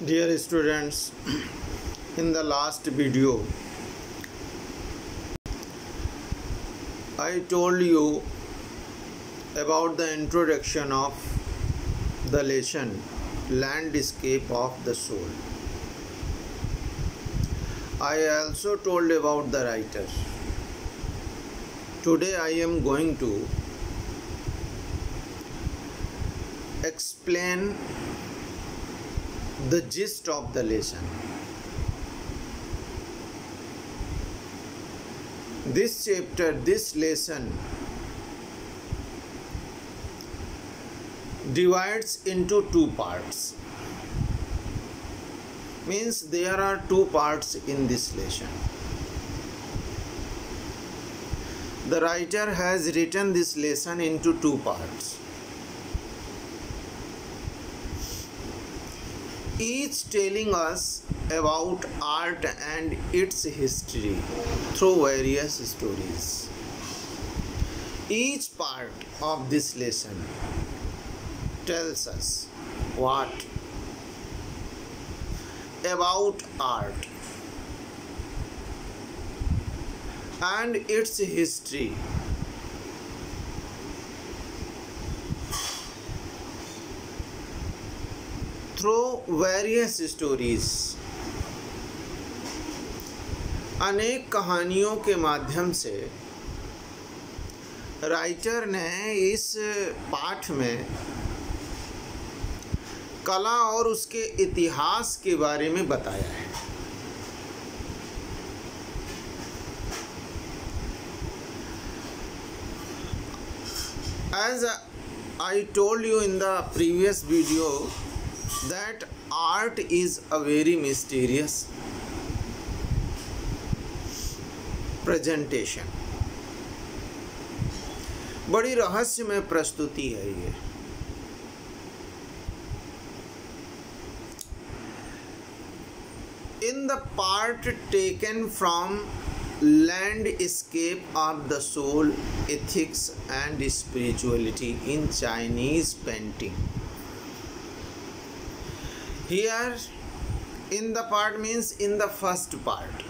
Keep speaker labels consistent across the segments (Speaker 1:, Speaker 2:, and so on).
Speaker 1: Dear students, in the last video, I told you about the introduction of the lesson Landscape of the Soul. I also told about the writer. Today I am going to explain the gist of the lesson. This chapter, this lesson divides into two parts. Means there are two parts in this lesson. The writer has written this lesson into two parts, each telling us about art and its history through various stories. Each part of this lesson tells us what about art and its history. Through various stories, अनेक कहानियों के माध्यम से writer ने इस पाठ में कला और उसके इतिहास के बारे में बताया है। As I told you in the previous video that art is a very mysterious presentation. बड़ी रहस्यमय प्रस्तुति है ये। In the part taken from Landscape of the Soul, Ethics and Spirituality in Chinese Painting. Here in the part means in the first part.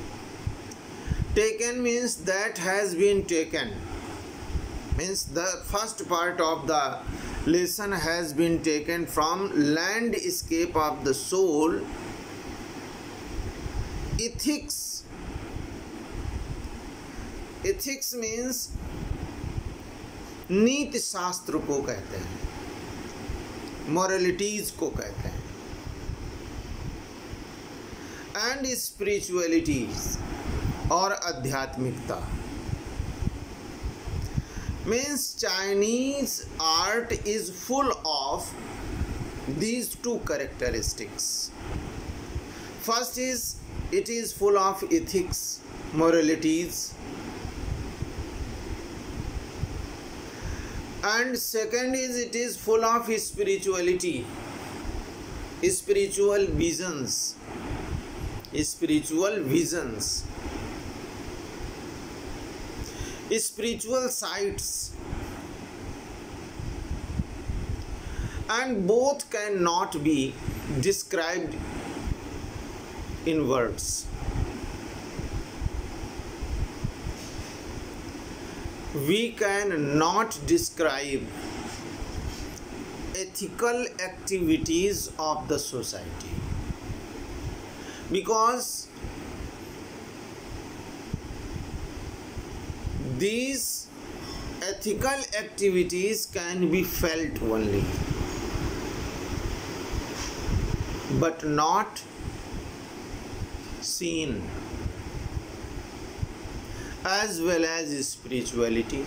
Speaker 1: Taken means that has been taken. Means the first part of the lesson has been taken from Landscape of the Soul, Ethics. Ethics means नीति शास्त्र को कहते हैं, moralities को कहते हैं, and spiritualities और आध्यात्मिकता. Means Chinese art is full of these two characteristics. First is it is full of ethics, moralities, and second is it is full of spirituality, spiritual visions, spiritual sights, and both cannot be described in words. We cannot describe ethical activities of the society because these ethical activities can be felt only but not seen, as well as spirituality.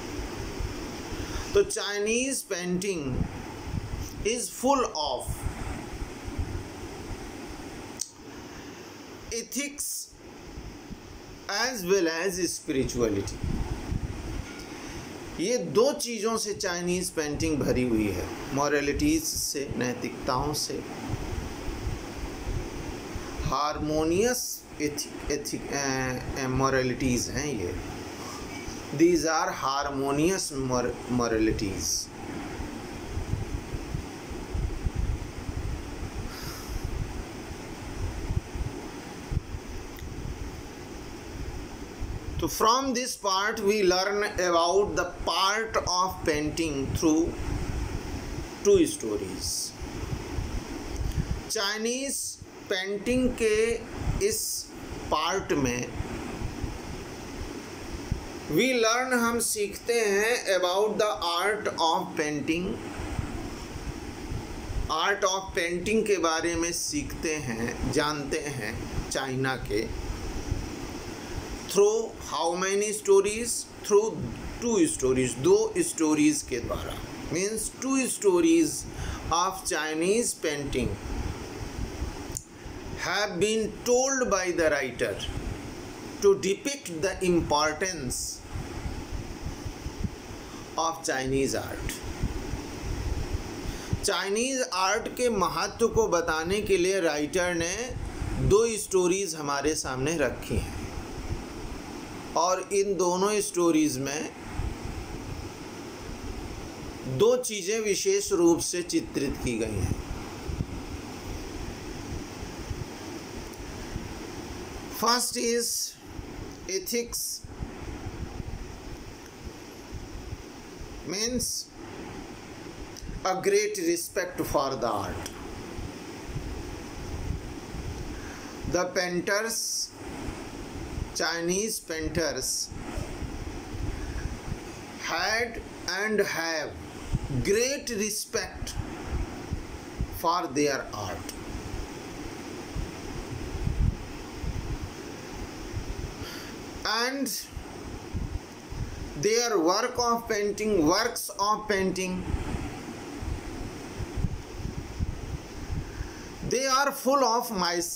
Speaker 1: So Chinese painting is full of ethics as well as spirituality. ये दो चीज़ों से Chinese painting भरी हुई है, मॉरलिटीज़ से, नैतिकताओं से, हारमोनियस moralities हैं ये. These are harmonious moralities. So from this part we learn about the part of painting through two stories. Chinese painting के इस पार्ट में वी लर्न, हम सीखते हैं about the art of painting. Art of painting के बारे में सीखते हैं, जानते हैं चाइना के। Through how many stories? Through two stories, दो स्टोरीज के द्वारा। Means two stories of Chinese painting have been told by the writer to depict the importance of Chinese art. Chinese art के महत्व को बताने के लिए राइटर ने दो स्टोरीज हमारे सामने रखी हैं, और इन दोनों स्टोरीज में दो चीजें विशेष रूप से चित्रित की गई हैं। First is ethics, means a great respect for the art. The painters, Chinese painters, had and have great respect for their art. And their works of painting, they are full of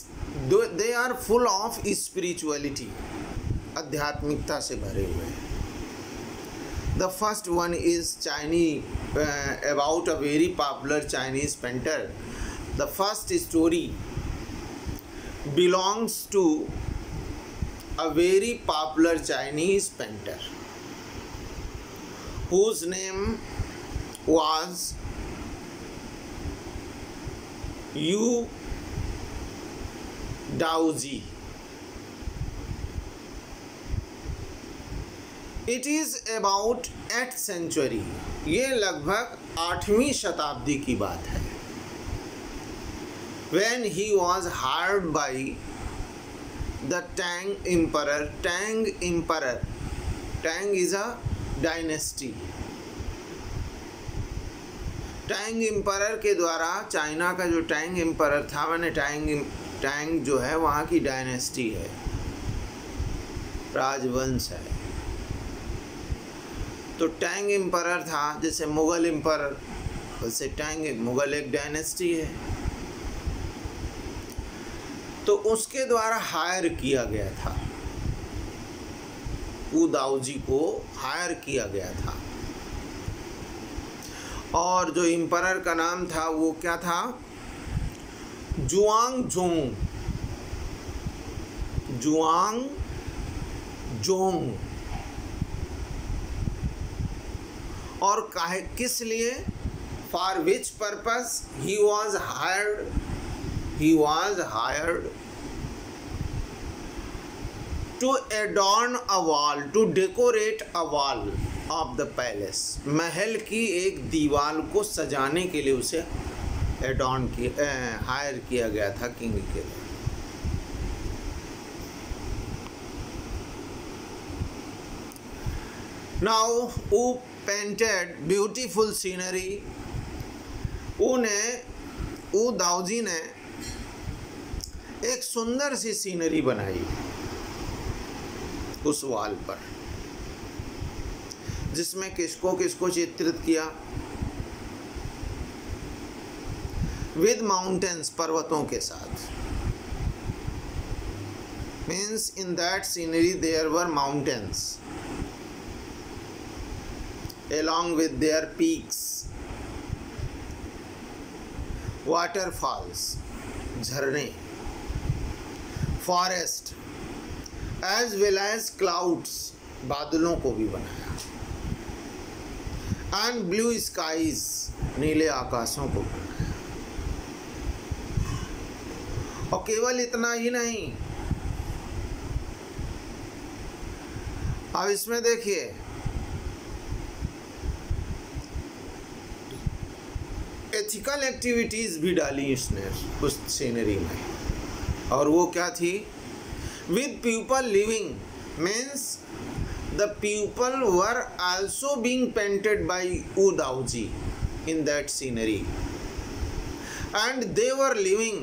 Speaker 1: spirituality, आध्यात्मिकता से भरे हुए हैं। The first one is Chinese, about a very popular Chinese painter. The first story belongs to a very popular Chinese painter whose name was Yu Daoji. It is about 8th century. ये लगभग 8वीं शताब्दी की बात है। When he was hired by the Tang Emperor. Tang is a dynasty. Tang Emperor के द्वारा, China का जो Tang Emperor था, मैंने Tang जो है वहाँ की डायनेस्टी है, राजवंश है। तो Tang Emperor था, जैसे मुगल एम्परर, वैसे मुगल एक डायनेस्टी है। तो उसके द्वारा हायर किया गया था, वू दाऊजी को हायर किया गया था। और जो एम्परर का नाम था वो क्या था? जुआंगजोंग। और किस लिए? For which purpose he was hired? He was hired to adorn a wall, to decorate a wall of the palace. महल की एक दीवार को सजाने के लिए उसे हायर किया गया था किंग के लिए। Now who painted beautiful scenery? वो दाऊजी ने एक सुंदर सी सीनरी बनाई उस वॉल पर, जिसमें किसको चित्रित किया? विद माउंटेन्स, पर्वतों के साथ। Means in that scenery there were mountains along with their peaks, waterfalls, झरने, forest, as well as clouds, बादलों को भी बनाया, एंड ब्लू स्काईज, नीले आकाशों को बनाया। और केवल इतना ही नहीं, अब इसमें देखिए एथिकल एक्टिविटीज भी डाली इसने उस सीनरी में, और वो क्या थी? With people living means the people were also being painted by Wu Daoji in that scenery, and they were living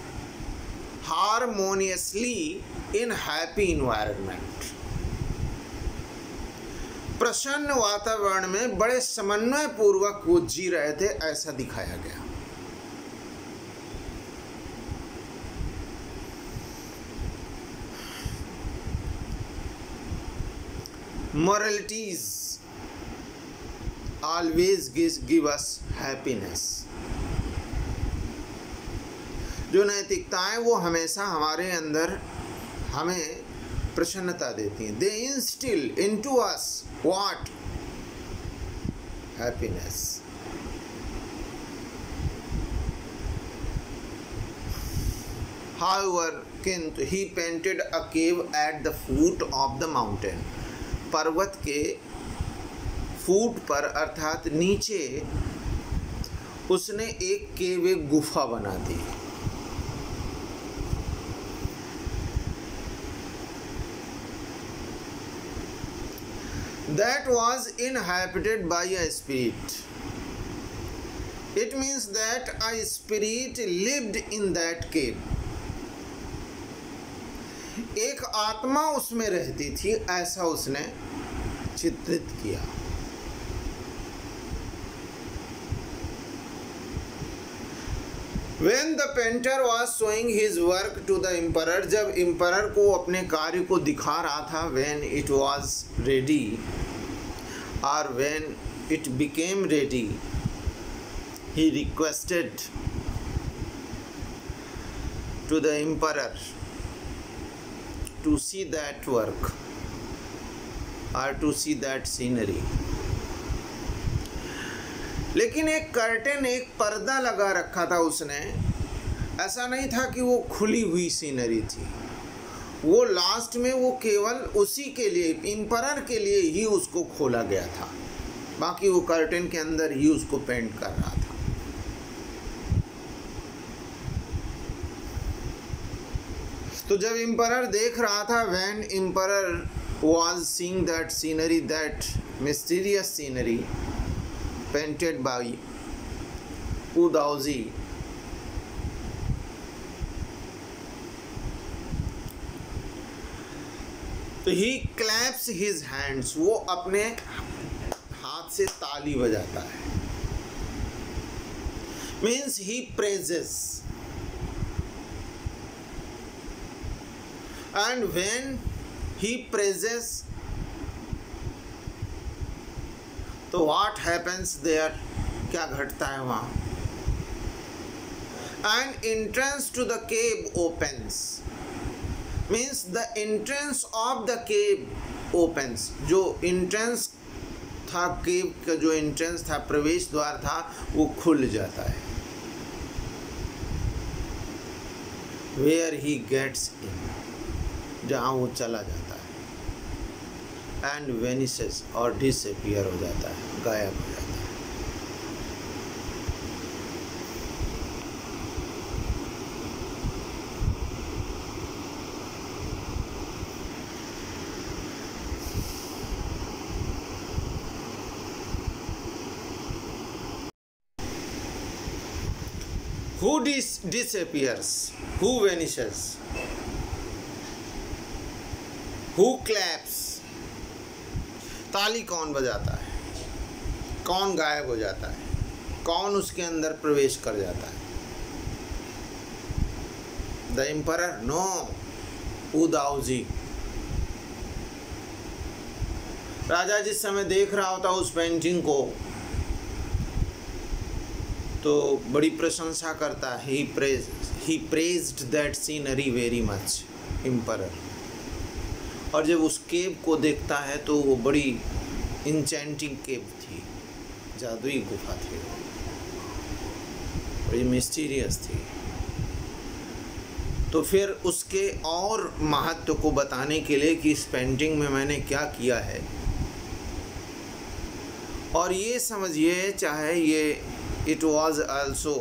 Speaker 1: harmoniously in happy environment. प्रसन्न वातावरण में बड़े समन्वय पूर्वक वो जी रहे थे, ऐसा दिखाया गया। Moralities always give us happiness. जो नैतिकताएं वो हमेशा हमारे अंदर हमें प्रसन्नता देती हैं। They instill into us what? Happiness. However, he painted a cave at the foot of the mountain. पर्वत के फूट पर अर्थात नीचे उसने एक केव, एक गुफा बना दी। That was inhabited by a spirit. It means that a spirit lived in that cave. एक आत्मा उसमें रहती थी, ऐसा उसने चित्रित किया। When the painter was showing his work to the emperor, जब emperor को अपने कार्य को दिखा रहा था, when it was ready or when it became ready, he requested to the emperor to see that work or to see that scenery. लेकिन एक कर्टेन, एक पर्दा लगा रखा था उसने। ऐसा नहीं था कि वो खुली हुई सीनरी थी, वो लास्ट में वो केवल उसी के लिए, एम्परर के लिए ही उसको खोला गया था, बाकी वो कर्टेन के अंदर ही उसको पेंट कर रहा था। तो जब एम्परर देख रहा था, when emperor was seeing that scenery, that mysterious scenery painted by Wu Daoji, तो he claps his hands, वो अपने हाथ से ताली बजाता है, means he praises. And when he praises, तो what happens there? क्या घटता है वहाँ? An entrance to the cave opens. Means the entrance of the cave opens. जो entrance था, cave का जो entrance था, प्रवेश द्वार था, वो खुल जाता है। Where he gets in, जहाँ वो चला जाता है, एंड वेनिसेस और डिसअपियर हो जाता है, गायब हो जाता है। Who disappears? Who vanishes? Who claps? ताली कौन बजाता है? कौन गायब हो जाता है? कौन उसके अंदर प्रवेश कर जाता है? The emperor? No, Wu Daoji. राजा जिस समय देख रहा होता उस पेंटिंग को, तो बड़ी प्रशंसा करता है। He praised that scenery very much, emperor. और जब उस केव को देखता है तो वो बड़ी इंचेंटिंग केव थी, जादुई गुफा थी, बड़ी मिस्टीरियस थी। तो फिर उसके और महत्व को बताने के लिए कि इस पेंटिंग में मैंने क्या किया है, और ये समझिए चाहे ये it was also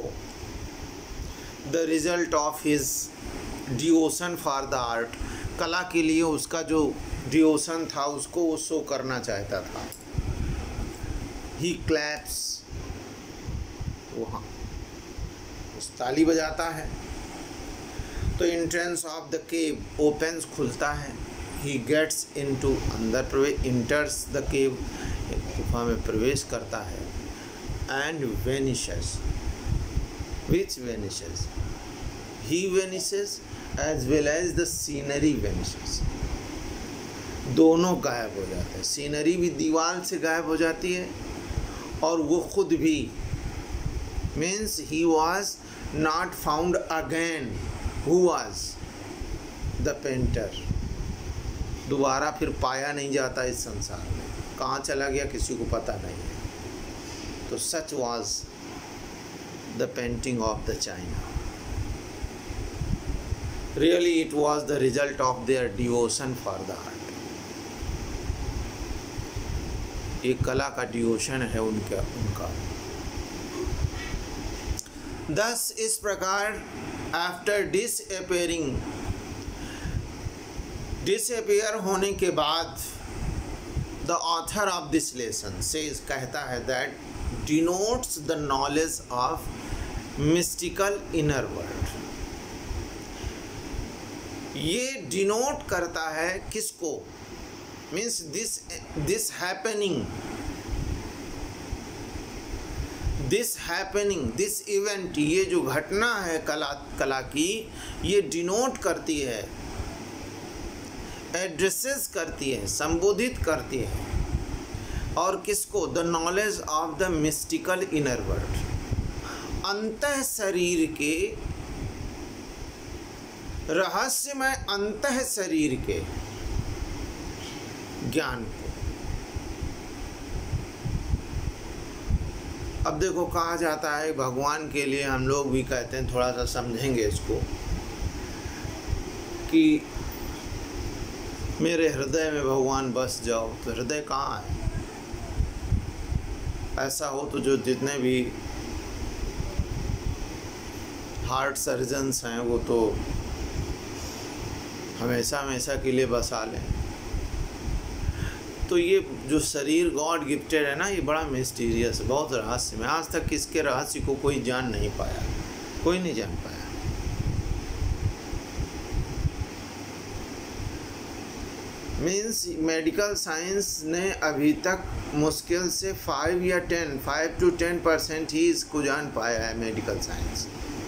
Speaker 1: the result of his devotion for the art, कला के लिए उसका जो डिवोशन था उसको वो शो करना चाहता था। ही क्लैप्स, वहाँ उस ताली बजाता है तो entrance of the cave opens, खुलता है। ही गेट्स इनटू, अंदर प्रवेश, इंटर्स द केव, गुफा में प्रवेश करता है। And vanishes, which vanishes, he vanishes as well as the scenery vanishes, दोनों गायब हो जाते हैं। सीनरी भी दीवार से गायब हो जाती है और वो खुद भी, means he was not found again, who was the painter, दोबारा फिर पाया नहीं जाता इस संसार में, कहाँ चला गया किसी को पता नहीं है। तो such was the painting of the China, really it was the result of their devotion for the art. एक कला का डिवोशन है उनका। दस इस प्रकार आफ्टर डिसअपियर होने के बाद the author of this lesson says, कहता है that denotes the knowledge of mystical inner world. ये डिनोट करता है किसको, means this happening, this event, ये जो घटना है कला की, ये डिनोट करती है, एड्रेसेस करती है, संबोधित करती है, और किसको, the knowledge of the mystical inner world, अंतः शरीर के, रहस्यमय अंतः शरीर के ज्ञान को। अब देखो कहा जाता है भगवान के लिए, हम लोग भी कहते हैं, थोड़ा सा समझेंगे इसको, कि मेरे हृदय में भगवान बस जाओ। तो हृदय कहाँ है? ऐसा हो तो जो जितने भी हार्ट सर्जन्स हैं वो तो हमेशा हमेशा के लिए बसा लें। तो ये जो शरीर गॉड गिफ्टेड है ना, ये बड़ा मिस्टीरियस, बहुत रहस्य में, आज तक इसके रहस्य को कोई जान नहीं पाया, कोई नहीं जान पाया। मीन्स मेडिकल साइंस ने अभी तक मुश्किल से 5 to 10% ही इसको जान पाया है, मेडिकल साइंस।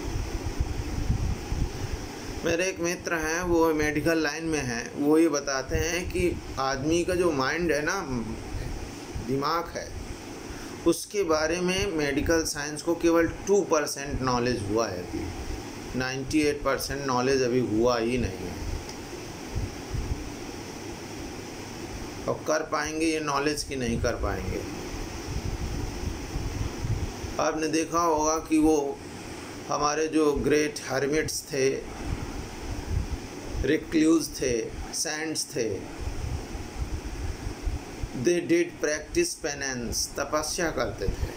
Speaker 1: मेरे एक मित्र हैं, वो मेडिकल लाइन में हैं, वो ये बताते हैं कि आदमी का जो माइंड है ना, दिमाग है, उसके बारे में मेडिकल साइंस को केवल 2% नॉलेज हुआ है अभी, 98% नॉलेज अभी हुआ ही नहीं है। और कर पाएंगे ये नॉलेज की नहीं कर पाएंगे। आपने देखा होगा कि वो हमारे जो ग्रेट हर्मिट्स थे, रिक्ल्यूज थे, सेंट्स थे, दे डिड प्रैक्टिस पेनेंस, तपस्या करते थे,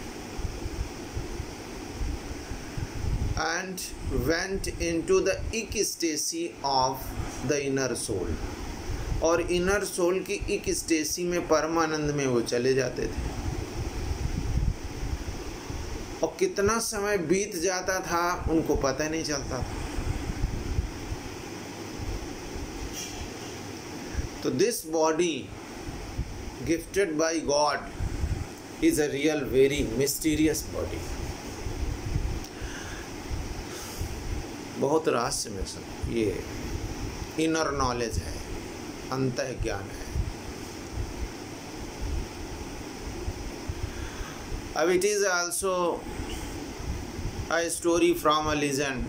Speaker 1: and went into the ecstasy of the inner soul, और इनर सोल की इक्स्टेसी में, परमानंद में वो चले जाते थे। और कितना समय बीत जाता था उनको पता नहीं चलता था। तो this body gifted by God is a real very mysterious body, बहुत रहस्य में सब ये इनर नॉलेज है, अंतः ज्ञान है। अब it is also a story from a legend.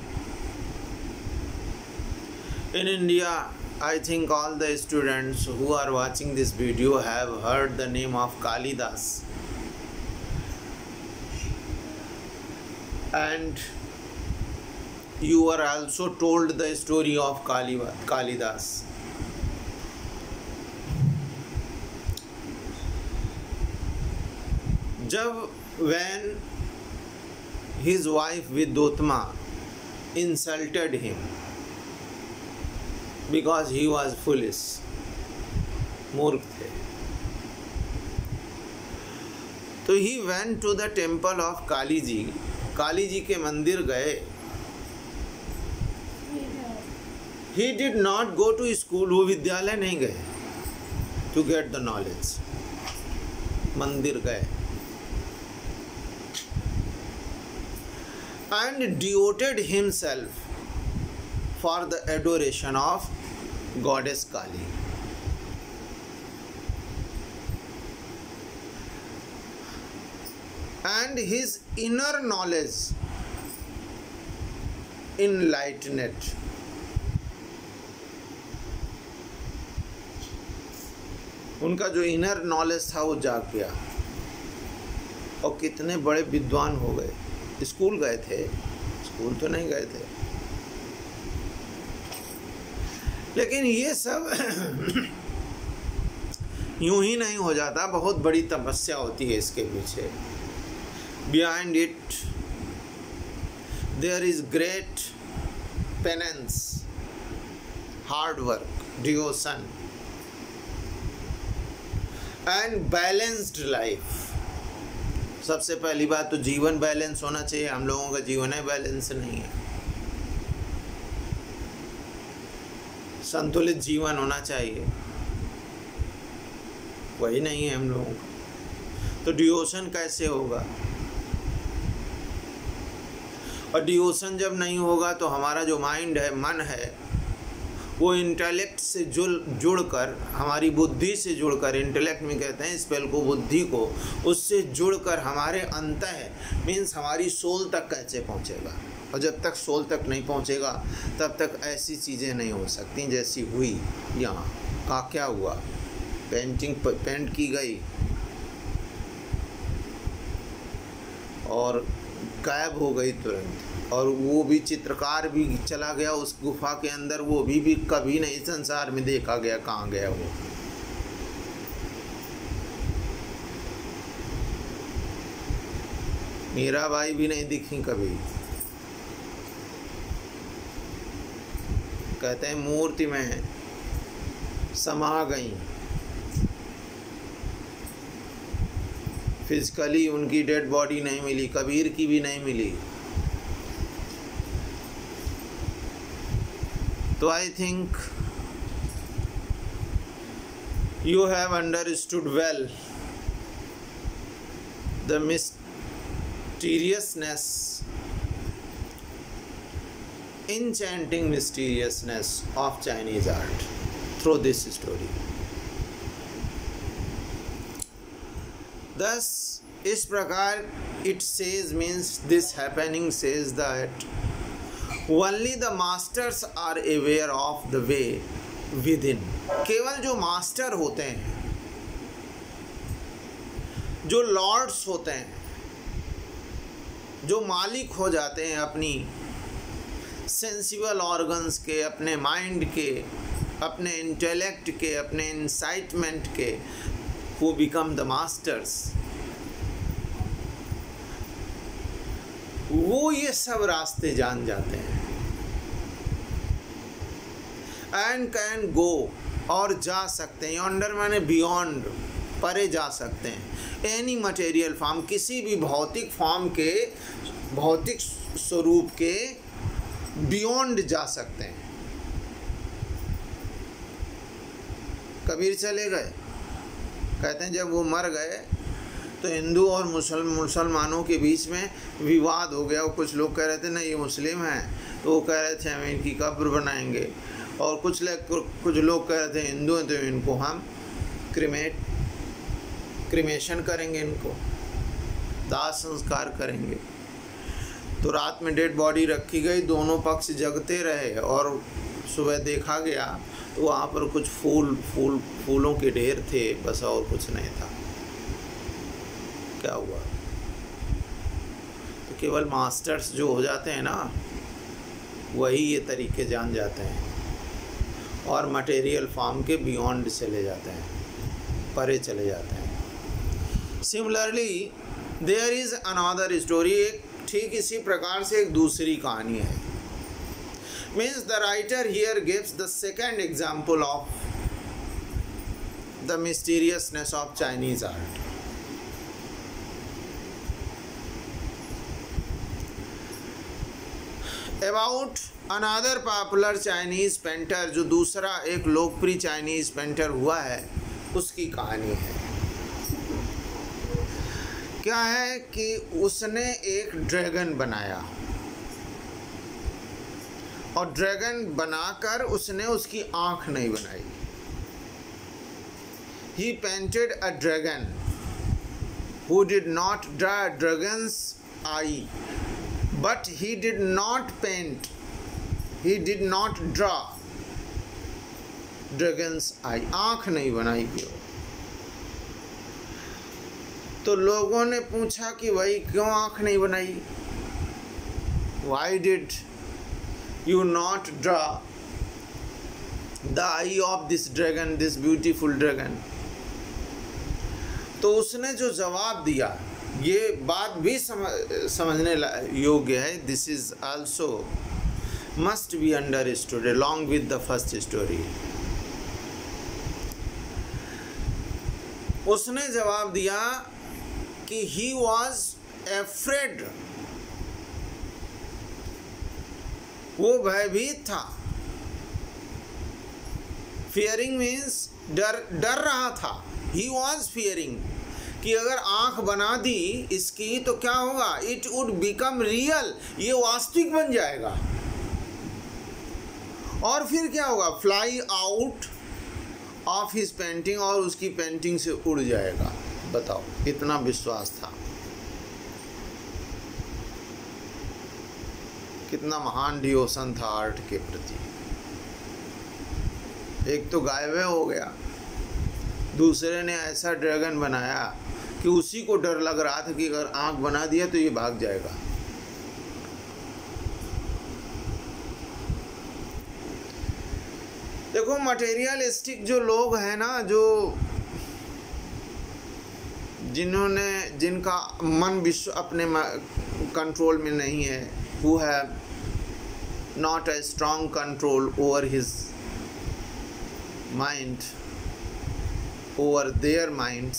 Speaker 1: In India, I think all the students who are watching this video have heard the name of Kalidas. And you are also told the story of Kalidas. जब when his wife Vidyotma insulted him because he was foolish, मूर्ख थे, तो he went to the temple of Kali ji के मंदिर गए. He did not go to school, वो विद्यालय नहीं गए to get the knowledge. मंदिर गए and devoted himself for the adoration of goddess Kali. And his inner knowledge enlightened. उनका जो इनर नॉलेज था वो जाग गया और कितने बड़े विद्वान हो गए. स्कूल गए थे, स्कूल तो नहीं गए थे, लेकिन ये सब यूं ही नहीं हो जाता, बहुत बड़ी तपस्या होती है इसके पीछे. Behind it there is great penance, hard work, devotion and balanced life. सबसे पहली बात तो जीवन बैलेंस होना चाहिए. हम लोगों का जीवन है बैलेंस नहीं है. संतुलित जीवन होना चाहिए, वही नहीं है हम लोगों का. तो डिवोशन कैसे होगा? और डिवोशन जब नहीं होगा तो हमारा जो माइंड है, मन है, वो इंटेलेक्ट से जुड़कर, हमारी बुद्धि से जुड़कर, इंटेलेक्ट में कहते हैं स्पेल को, बुद्धि को, उससे जुड़कर हमारे अंतः मीन्स हमारी सोल तक कैसे पहुंचेगा. और जब तक सोल तक नहीं पहुंचेगा तब तक ऐसी चीज़ें नहीं हो सकती जैसी हुई यहाँ. का क्या हुआ? पेंटिंग पेंट की गई और गायब हो गई तुरंत. और वो भी चित्रकार भी चला गया उस गुफा के अंदर, वो भी कभी नहीं संसार में देखा गया. कहाँ गया वो? मीराबाई भी नहीं दिखी कभी. कहते हैं मूर्ति में समा गई, फिजिकली उनकी डेड बॉडी नहीं मिली, कबीर की भी नहीं मिली. तो I think you have understood well the mysteriousness, enchanting mysteriousness of Chinese art through this story. Thus, इस प्रकार it says, means this happening says that only the masters are aware of the way within. केवल जो master होते हैं, जो Lord's होते हैं, जो मालिक हो जाते हैं अपनी सेंसिबल ऑर्गन्स के, अपने माइंड के, अपने इंटेलेक्ट के, अपने इंसाइटमेंट के, who become the masters, वो ये सब रास्ते जान जाते हैं. एंड कैन गो, और जा सकते हैं. यॉन्डर माने बियॉन्ड, परे जा सकते हैं. एनी मटेरियल फॉर्म, किसी भी भौतिक फॉर्म के, भौतिक स्वरूप के बियॉन्ड जा सकते हैं. कबीर चले गए, कहते हैं जब वो मर गए तो हिंदू और मुसलमानों के बीच में विवाद हो गया. कुछ लोग कह रहे थे नहीं ये मुस्लिम हैं, तो वो कह रहे थे हम इनकी कब्र बनाएंगे. और कुछ लोग कह रहे थे हिंदू हैं तो इनको हम क्रिमेशन करेंगे, इनको दाह संस्कार करेंगे. तो रात में डेड बॉडी रखी गई, दोनों पक्ष जगते रहे और सुबह देखा गया तो वहाँ पर कुछ फूलों के ढेर थे, बस और कुछ नहीं था. क्या हुआ? तो केवल मास्टर्स जो हो जाते हैं ना, वही ये तरीके जान जाते हैं और मटेरियल फॉर्म के बियॉन्ड चले जाते हैं, परे चले जाते हैं। Similarly there is another story, एक ठीक इसी प्रकार से एक दूसरी कहानी है। Means the writer here gives the second example of the mysteriousness of Chinese art. About another popular Chinese painter, जो दूसरा एक लोकप्रिय चाइनीज पेंटर हुआ है, उसकी कहानी है। क्या है कि उसने एक ड्रैगन बनाया और ड्रैगन बनाकर उसने उसकी आंख नहीं बनाई। He painted a dragon who did not draw a dragon's eye, but he did not paint, he did not draw dragon's eye, आंख नहीं बनाई क्यों? तो लोगों ने पूछा कि भाई क्यों आंख नहीं बनाई? Why did you not draw the eye of this dragon, this beautiful dragon? तो उसने जो जवाब दिया, ये बात भी समझने योग्य है। This is also must be understood along with the first story. उसने जवाब दिया कि ही वॉज एफ्रेड, वो भयभीत था। फियरिंग मीन्स डर रहा था। ही वॉज फियरिंग कि अगर आंख बना दी इसकी तो क्या होगा? इट वुड बिकम रियल, ये वास्तविक बन जाएगा। और फिर क्या होगा? Fly out of his painting, और उसकी पेंटिंग से उड़ जाएगा। बताओ, कितना विश्वास था, कितना महान डिवोशन था आर्ट के प्रति। एक तो गायब हो गया, दूसरे ने ऐसा ड्रैगन बनाया कि उसी को डर लग रहा था कि अगर आंख बना दिया तो ये भाग जाएगा। देखो, मटेरियलिस्टिक जो लोग हैं ना, जो जिनका मन विश्व अपने कंट्रोल में नहीं है, who have not a strong control over his mind, over their minds,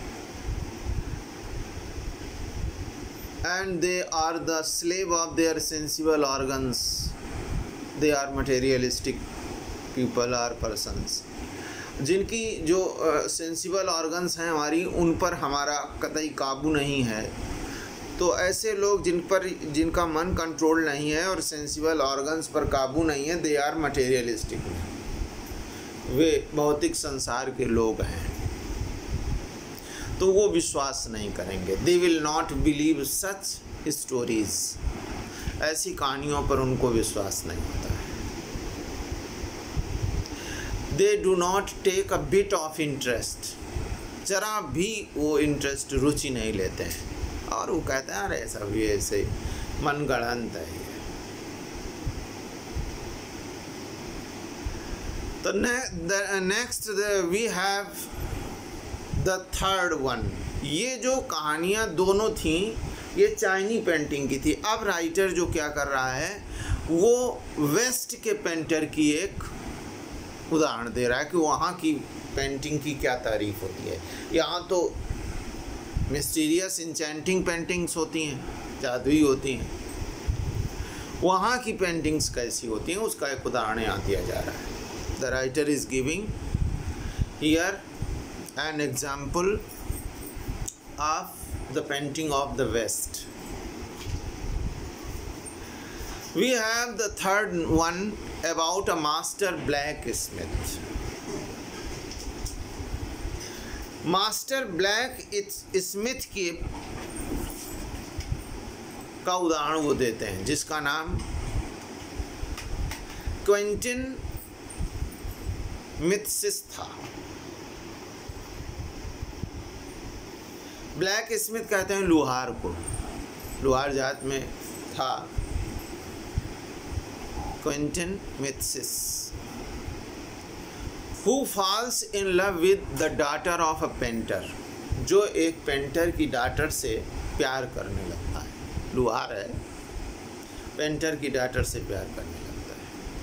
Speaker 1: and they are the slave of their sensible organs. They are materialistic people or persons. जिनकी जो सेंसिबल ऑर्गन्स हैं हमारी, उन पर हमारा कतई काबू नहीं है। तो ऐसे लोग जिनका मन कंट्रोल नहीं है और सेंसिबल ऑर्गन्स पर काबू नहीं है, दे आर मटेरियलिस्टिक, वे भौतिक संसार के लोग हैं। तो वो विश्वास नहीं करेंगे। They will not believe such stories, ऐसी कहानियों पर उनको विश्वास नहीं होता है। They do not take a bit of interest, जरा भी वो इंटरेस्ट, रुचि नहीं लेते हैं। और वो कहते हैं अरे ऐसा भी ऐसे मन गढ़ंत है। तो next we have the third one. ये जो कहानियाँ दोनों थी, ये चाइनी पेंटिंग की थी। अब राइटर जो क्या कर रहा है, वो वेस्ट के पेंटर की एक उदाहरण दे रहा है कि वहाँ की पेंटिंग की क्या तारीफ होती है। यहाँ तो मिस्टीरियस इंचेंटिंग पेंटिंग्स होती हैं, जादुई होती हैं। वहाँ की पेंटिंग्स कैसी होती हैं, उसका एक उदाहरण यहाँ दिया जा रहा है। The writer is giving here an example of the painting of the west. We have the third one about a master blacksmith. Master blacksmith की का उदाहरण वो देते हैं, जिसका नाम क्विंटन मिथसिस था। ब्लैक स्मिथ कहते हैं लुहार को, लुहार जात में था। Quentin Matsys, who falls in love with the daughter of a painter, जो एक पेंटर की डॉटर से प्यार करने लगता है। लुहार है, पेंटर की डॉटर से प्यार करने लगता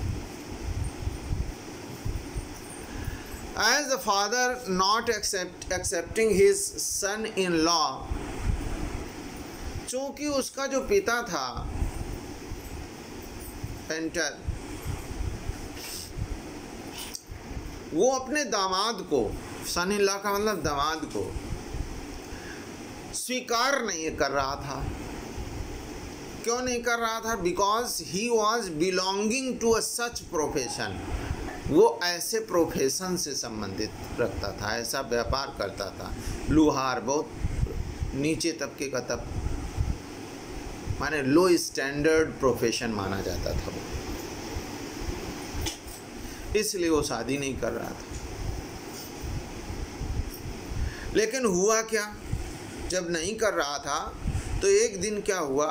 Speaker 1: है। As the father not accepting his son-in-law, चूंकि उसका जो पिता था पेंटर, वो अपने दामाद को, सन इन लॉ का मतलब दामाद को, स्वीकार नहीं कर रहा था। क्यों नहीं कर रहा था? Because he was belonging to a such profession, वो ऐसे प्रोफेशन से संबंधित रखता था, ऐसा व्यापार करता था। लुहार बहुत नीचे तबके का, तब माने लो स्टैंडर्ड प्रोफेशन माना जाता था वो, इसलिए वो शादी नहीं कर रहा था। लेकिन हुआ क्या, जब नहीं कर रहा था तो एक दिन क्या हुआ,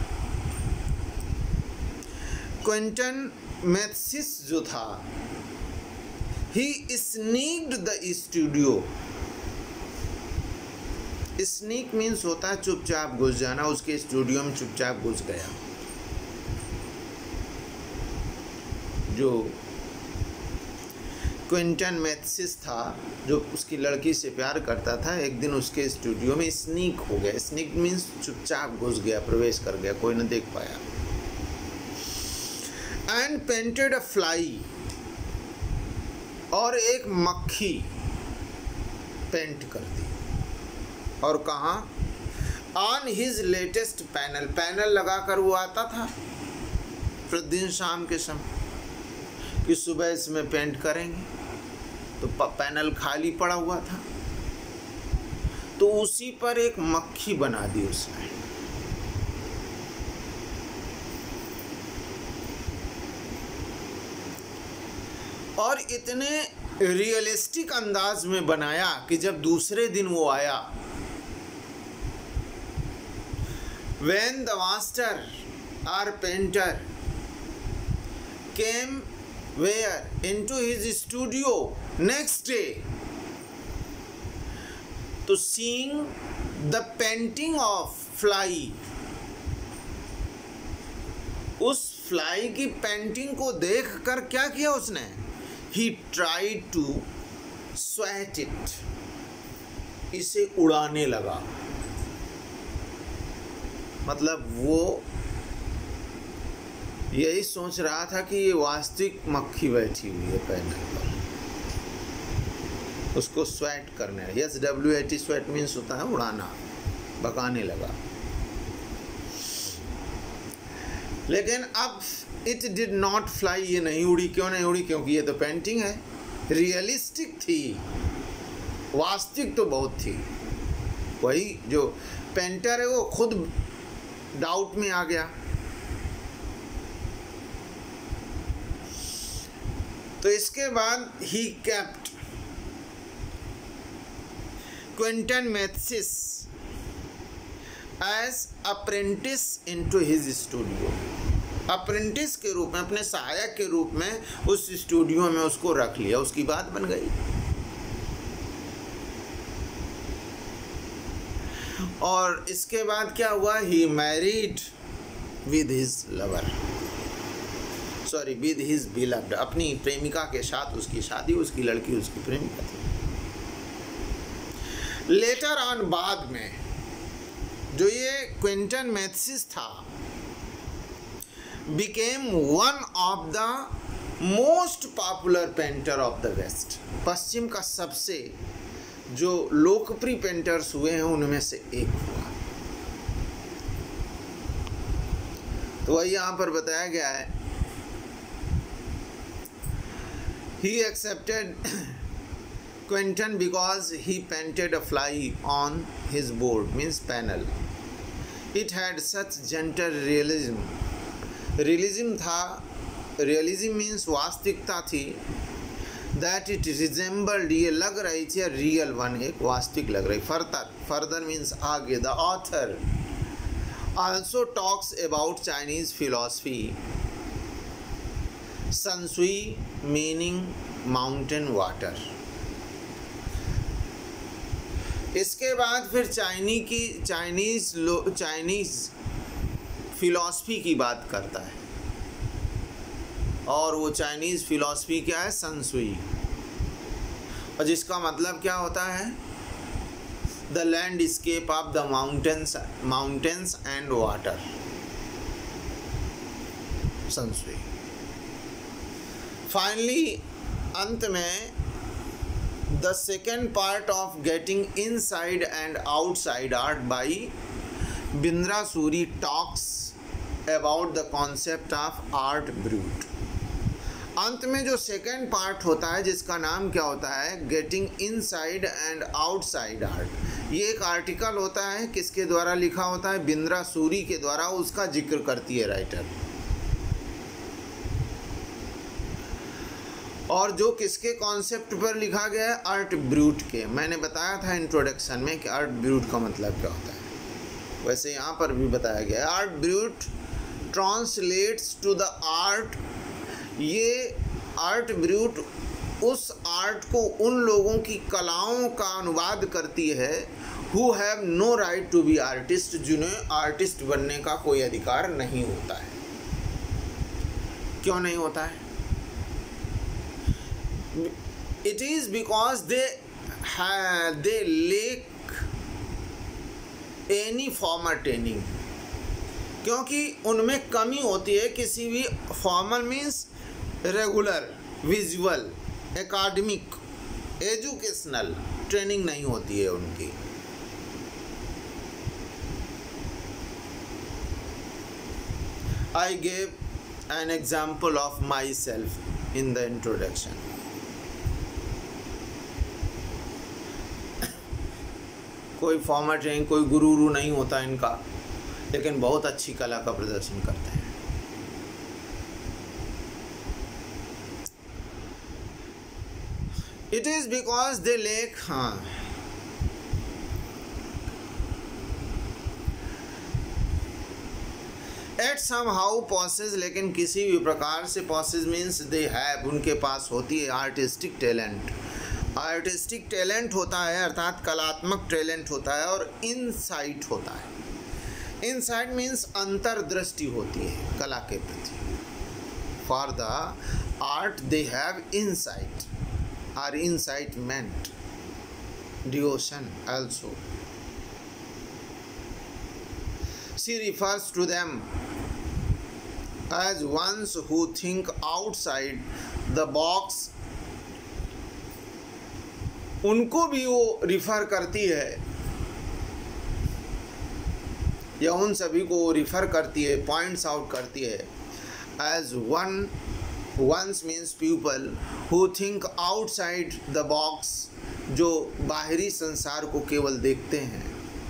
Speaker 1: क्विंटन मेथसिस जो था, he sneaked the studio. Sneak means होता है चुपचाप घुस जाना, उसके स्टूडियो में चुपचाप घुस गया। जो क्विंटन मेथसिस था, जो उसकी लड़की से प्यार करता था, एक दिन उसके स्टूडियो में स्नीक हो गया। स्नीक मीन्स चुपचाप घुस गया, प्रवेश कर गया, कोई न देख पाया। एंड पेंटेड अ फ्लाई, और एक मक्खी पेंट कर दी। और कहाँ? On his latest panel, panel लगाकर वो आता था प्रतिदिन शाम के समय कि सुबह इसमें पेंट करेंगे, तो पैनल खाली पड़ा हुआ था, तो उसी पर एक मक्खी बना दी उसने। और इतने रियलिस्टिक अंदाज में बनाया कि जब दूसरे दिन वो आया, when the master or painter came where into his studio next day, तो seeing the painting of fly, उस फ्लाई की पेंटिंग को देख कर क्या किया उसने? He tried to swat it, इसे उड़ाने लगा। मतलब वो यही सोच रहा था कि ये वास्तविक मक्खी बैठी हुई है पैनल पर, उसको स्वैट करने। यस, WAT स्वैट मीन्स होता है उड़ाना, भगाने लगा। लेकिन अब इट डिड नॉट फ्लाई, ये नहीं उड़ी। क्यों नहीं उड़ी? क्योंकि ये तो पेंटिंग है, रियलिस्टिक थी, वास्तविक तो बहुत थी। वही जो पेंटर है वो खुद डाउट में आ गया। तो इसके बाद he kept Quentin Matsys as apprentice into his studio, apprentice के रूप में, अपने सहायक के रूप में उस स्टूडियो में उसको रख लिया। उसकी बात बन गई। और इसके बाद क्या हुआ? He married with his lover, sorry with his beloved, अपनी प्रेमिका के साथ उसकी शादी, उसकी लड़की उसकी प्रेमिका थी। लेटर ऑन, बाद में, जो ये क्विंटन मेथसिस था, became one of the most popular painter of the West, पश्चिम का सबसे जो लोकप्रिय पेंटर्स हुए हैं उनमें से एक हुआ। तो वही यहाँ पर बताया गया है, he accepted Quentin because he painted a fly on his board, means panel. It had such gentle realism. Realism था, रियलिज्म मीन्स वास्तविकता थी, दैट इट रिजेंबल्ड, ये लग रही थी रियल वन, एक वास्तविक लग रही। फर्दर मीन्स आगे। The author also talks about Chinese philosophy shanshui meaning mountain water. इसके बाद फिर चाइनीज़ फिलॉसफी की बात करता है, और वो चाइनीज़ फिलॉसफी क्या है? संसुई, और जिसका मतलब क्या होता है? The landscape of the mountains and water, shanshui. Finally अंत में the second part of getting inside and outside art by Bindra Suri talks about the concept of art brut. अंत में जो सेकेंड पार्ट होता है जिसका नाम क्या होता है? Getting inside and outside art. ये एक आर्टिकल होता है, किसके द्वारा लिखा होता है? बिंद्रा सूरी के द्वारा। उसका जिक्र करती है राइटर, और जो किसके कॉन्सेप्ट पर लिखा गया है? आर्ट ब्रूट के। मैंने बताया था इंट्रोडक्शन में कि आर्ट ब्रूट का मतलब क्या होता है, वैसे यहाँ पर भी बताया गया है। Art brut translates to the art, ये आर्ट ब्रूट उस आर्ट को, उन लोगों की कलाओं का अनुवाद करती है who have no right to be artist, जिन्हें आर्टिस्ट बनने का कोई अधिकार नहीं होता है। क्यों नहीं होता है? It is because they lack any formal training, क्योंकि उनमें कमी होती है किसी भी formal means regular, visual, academic, educational training नहीं होती है उनकी। I gave an example of myself in the introduction. कोई फॉर्मल ट्रेनिंग, कोई गुरु नहीं होता इनका, लेकिन बहुत अच्छी कला का प्रदर्शन करते हैं। It is because they lack it somehow possess, लेकिन किसी भी प्रकार से, पॉसेस मीन्स दे हैव, उनके पास होती है आर्टिस्टिक टैलेंट। आर्टिस्टिक टैलेंट होता है अर्थात कलात्मक टैलेंट होता है, और इनसाइट होता है। इनसाइट मीन्स अंतर्दृष्टि होती है कला के प्रति। For the art they have insight, और insight meant devotion also. She refers to them as ones who think outside the box. उनको भी वो रिफ़र करती है, या उन सभी को वो रिफ़र करती है, पॉइंट्स आउट करती है as ones means people who think outside the box, जो बाहरी संसार को केवल देखते हैं,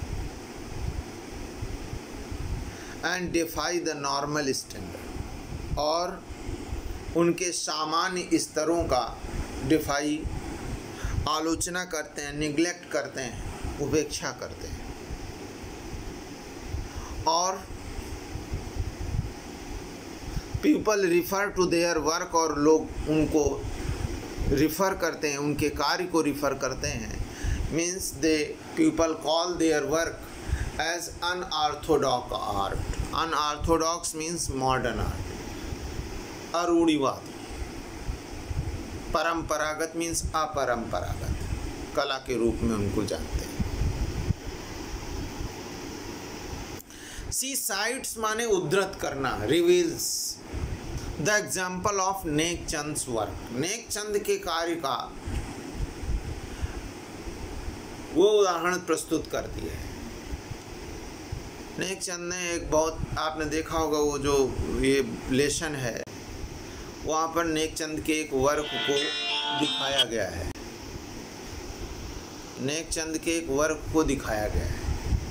Speaker 1: and defy the normal standard, और उनके सामान्य स्तरों का डिफाई, आलोचना करते हैं, निग्लेक्ट करते हैं, उपेक्षा करते हैं। और people refer to their work, और लोग उनको रिफ़र करते हैं, उनके कार्य को रिफ़र करते हैं। Means the people call their work as unorthodox art. Unorthodox means modern art, अरूढ़िवाद। परंपरागत मीन्स अपरंपरागत कला के रूप में उनको जानते हैं। सी साइट्स माने उद्धृत करना, reveals the example of Nekchand's work. Nekchand के कार्य का वो उदाहरण प्रस्तुत करती है। नेकचंद ने एक बहुत, आपने देखा होगा वो जो ये लेशन है, वहाँ पर नेकचंद के एक वर्क को दिखाया गया है। नेकचंद के एक वर्क को दिखाया गया है।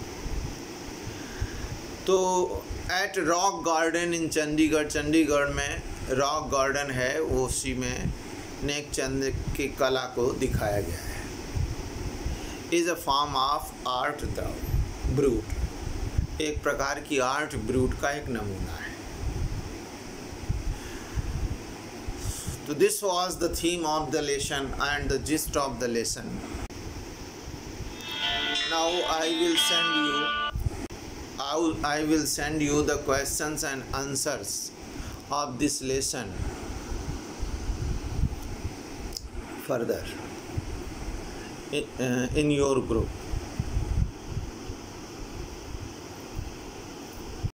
Speaker 1: तो at rock garden in Chandigarh, Chandigarh में रॉक गार्डन है, वो उसी में नेकचंद की कला को दिखाया गया है। Is a form of art brut, एक प्रकार की आर्ट ब्रूट का एक नमूना है। So this was the theme of the lesson and the gist of the lesson. Now I will send you the questions and answers of this lesson further in your group.